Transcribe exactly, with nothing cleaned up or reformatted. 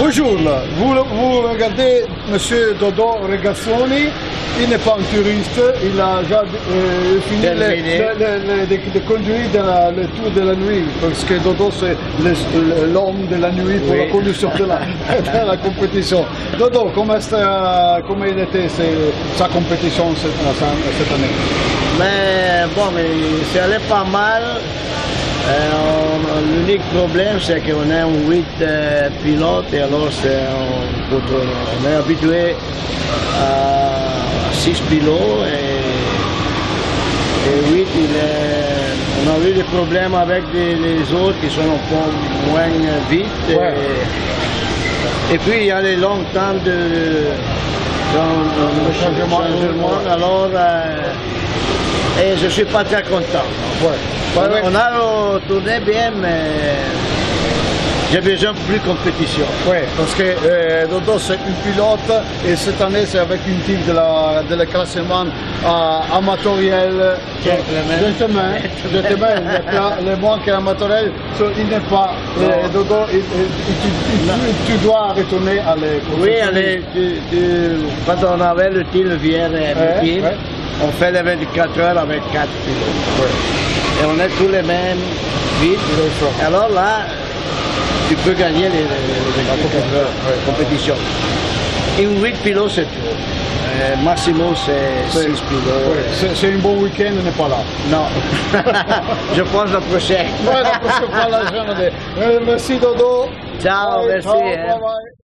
Bonjour, vous, vous regardez Monsieur Dodo Regazzoni, il n'est pas un touriste, il a déjà euh, fini le, le, le, de, de conduire de la, le tour de la nuit, parce que Dodo c'est l'homme de la nuit pour oui. la conduction de la, de la compétition. Dodo, comment, comment il était sa compétition cette, cette année? Mais bon, mais ça allait pas mal. Euh, L'unique problème, c'est qu'on est un huit euh, pilotes et alors on, on est habitué à six pilotes et, et huit, il est, on a eu des problèmes avec les, les autres qui sont un peu moins vite. Ouais. Et, et puis il y a les longs temps de, de, de changement, changement. Alors, euh, et je ne suis pas très content. Ouais. Ouais, on, ouais. on a tourné bien, mais j'ai besoin de plus de compétition. Oui, parce que euh, Dodo c'est un pilote et cette année c'est avec une team de la, de la classement euh, amatoriel. Gentleman, gentleman, le moins qu'amatoriel, il n'est pas. Euh, Dodo, il, il, il, tu, tu dois retourner à l'école. Oui, allez, tu, tu, quand on avait le team Vière et le team, ouais. on fait les vingt-quatre heures avec quatre pilotes. Ouais. Et on est tous les mêmes vides. Alors là, tu peux gagner les, les, les, les compétitions. Une huit pilotes, c'est tout. Euh, maximum, c'est six pilotes. C'est un bon week-end, on n'est pas là. Non. Je pense la prochaine. Ouais, la prochaine fois, la journée. Merci Dodo. Ciao, merci. Ciao, bye bye.